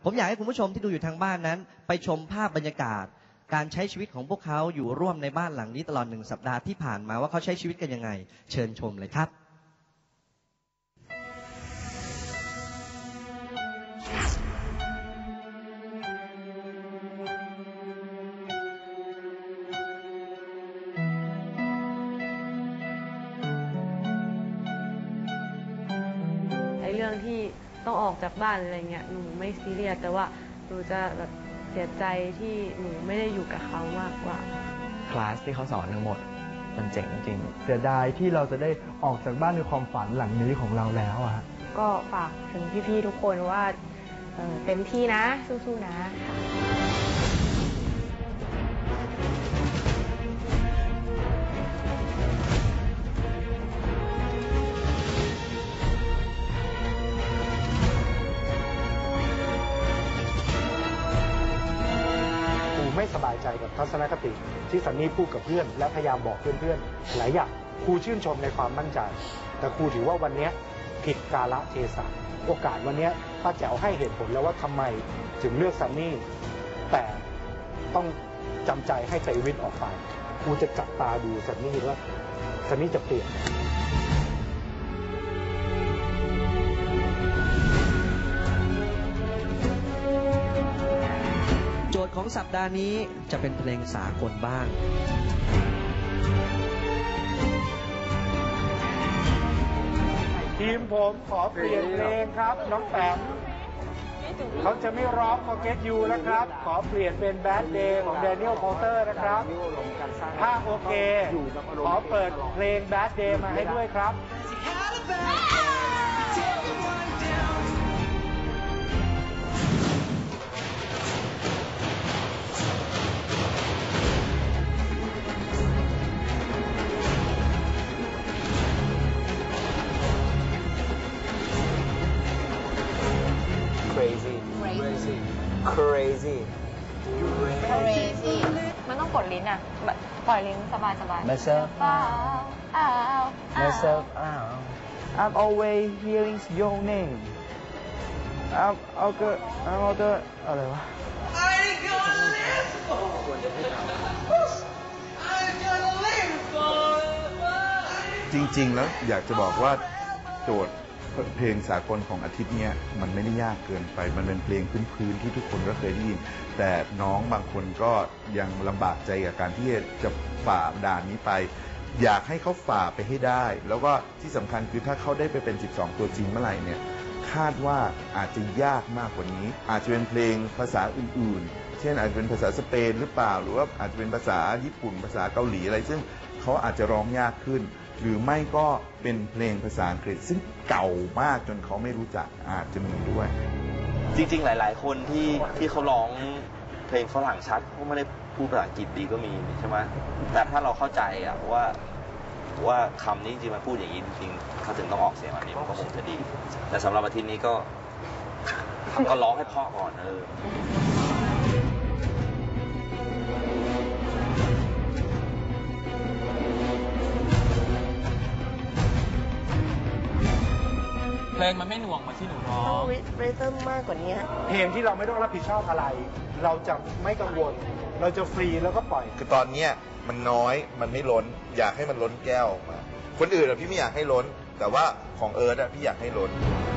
ผมอยากให้คุณผู้ชมที่ดูอยู่ทางบ้านนั้นไปชมภาพบรรยากาศการใช้ชีวิตของพวกเขาอยู่ร่วมในบ้านหลังนี้ตลอด1 สัปดาห์ที่ผ่านมาว่าเขาใช้ชีวิตกันยังไงเชิญชมเลยครับเรื่องที่ต้องออกจากบ้านอะไรเงี้ยหนูไม่ซีเรียสแต่ว่าหนูจะแบบเสียใจที่หนูไม่ได้อยู่กับเขามากกว่าคลาสที่เขาสอนทั้งหมดมันเจ๋งจริงเสียดายที่เราจะได้ออกจากบ้านในความฝันหลังนี้ของเราแล้วอะก็ฝากถึงพี่ๆทุกคนว่าเต็มที่นะสู้ๆนะไม่สบายใจกับทัศนคติที่ซันนี่พูดกับเพื่อนและพยายามบอกเพื่อนๆหลายอย่างครูชื่นชมในความมั่นใจแต่ครูถือว่าวันนี้ผิดกาลเทศะโอกาสวันนี้ป้าแจ๋วให้เหตุผลแล้วว่าทำไมถึงเลือกซันนี่แต่ต้องจำใจให้เตวินออกไปครูจะจับตาดูซันนี่ว่าซันนี่จะเปลี่ยนโจทย์ของสัปดาห์นี้จะเป็นเพลงสากลบ้างทีมผมขอเปลี่ยนเพลงครับน้องแปมเขาจะไม่ร้อง Forget You นะครับขอเปลี่ยนเป็น Bad Day ของ Daniel Porter นะครับถ้าโอเคขอเปิดเพลง Bad Day มาให้ด้วยครับ crazy มันต้องกดลิ้นอ่ะปล่อยลิ้นสบาย myself out I'm always hearing your name I'mอะไรวะจริงๆแล้วอยากจะบอกว่าโจทย์เพลงสากลของอาทิตย์นี้มันไม่ได้ยากเกินไปมันเป็นเพลงพื้นๆที่ทุกคนก็เคยได้ยินแต่น้องบางคนก็ยังลำบากใจกับการที่จะฝ่าด่านนี้ไปอยากให้เขาฝ่าไปให้ได้แล้วก็ที่สำคัญคือถ้าเขาได้ไปเป็น12ตัวจริงเมื่อไหร่เนี่ยคาดว่าอาจจะยากมากกว่านี้อาจจะเป็นเพลงภาษาอื่นๆเช่นอาจจะเป็นภาษาสเปนหรือเปล่าหรือว่าอาจจะเป็นภาษาญี่ปุ่นภาษาเกาหลีอะไรซึ่งเขาอาจจะร้องยากขึ้นหรือไม่ก็เป็นเพลงภาษาอังกฤษซึ่งเก่ามากจนเขาไม่รู้จักอาจจะมีด้วยจริงๆหลายๆคนที่เขาร้องเพลงฝรั่งชัดเขาไม่ได้พูดภาษาอังกฤษดีก็มีใช่ไหมแต่ถ้าเราเข้าใจอะว่าคำนี้จริงๆมันพูดอย่างนี้จริงๆเขาถึงต้องออกเสียงแบบนี้มันก็คงจะดีแต่สำหรับอาทิตย์นี้ก็ร้องให้พ่อก่อนเพลงมันไม่หน่วงเหมือนที่หนูร้องเรซึมมากกว่านี้เพลงที่เราไม่ต้องรับผิดชอบอะไรเราจะไม่กังวลเราจะฟรีแล้วก็ปล่อยคือตอนเนี้ยมันน้อยมันไม่ล้นอยากให้มันล้นแก้วออกมาคนอื่นพี่ไม่อยากให้ล้นแต่ว่าของเอิร์ธพี่อยากให้ล้น